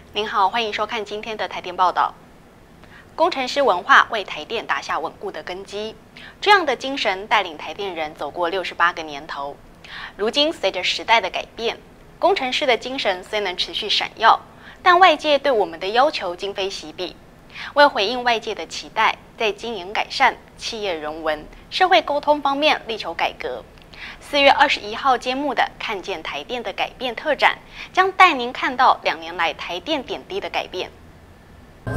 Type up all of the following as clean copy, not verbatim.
您好，欢迎收看今天的台电报道。工程师文化为台电打下稳固的根基，这样的精神带领台电人走过68个年头。如今随着时代的改变，工程师的精神虽能持续闪耀，但外界对我们的要求今非昔比。为回应外界的期待，在经营改善、企业人文、社会沟通方面力求改革。4月21号揭幕的“看见台电的改变”特展，将带您看到2年来台电点滴的改变。4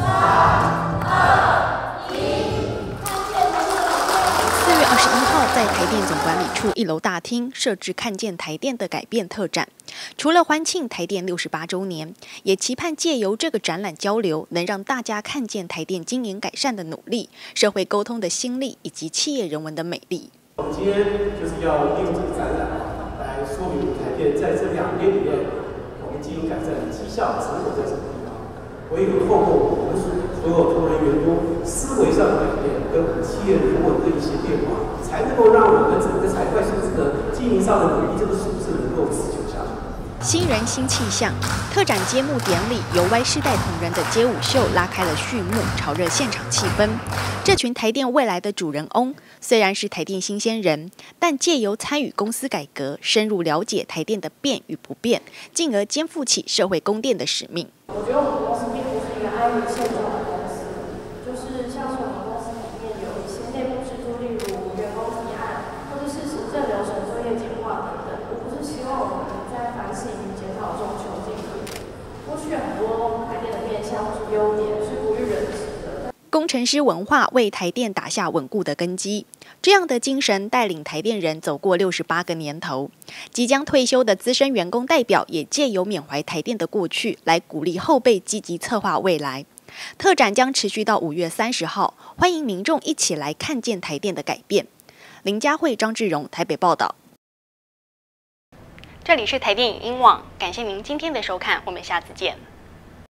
月21号，在台电总管理处1楼大厅设置“看见台电的改变”特展，除了欢庆台电68周年，也期盼借由这个展览交流，能让大家看见台电经营改善的努力、社会沟通的心力以及企业人文的美丽。 我们今天就是要利用这个展览来说明台电在这2年里面，我们经营改善的绩效成果在什么地方。唯有透过我们所有同仁员工思维上的改变，跟我们企业人文的一些变化，才能够让我们整个财会数字的经营上的努力，这个数字能够持久下去。 新人新气象，特展揭幕典礼由 Y 世代同仁的街舞秀拉开了序幕，炒热现场气氛。这群台电未来的主人翁，虽然是台电新鲜人，但借由参与公司改革，深入了解台电的变与不变，进而肩负起社会供电的使命。 我觉得我们公司并不是一个安于现状的公司，就是像是我们公司里面有一些内部制度，例如员工提案，或者是行政流程作业简化等等。我不是希望我们在反省与检讨中求进步。过去很多台电的面向或是优点是不予人知的。 工程师文化为台电打下稳固的根基，这样的精神带领台电人走过68个年头。即将退休的资深员工代表也借由缅怀台电的过去，来鼓励后辈积极策划未来。特展将持续到5月30号，欢迎民众一起来看见台电的改变。林佳慧、张志荣台北报道。这里是台电影音网，感谢您今天的收看，我们下次见。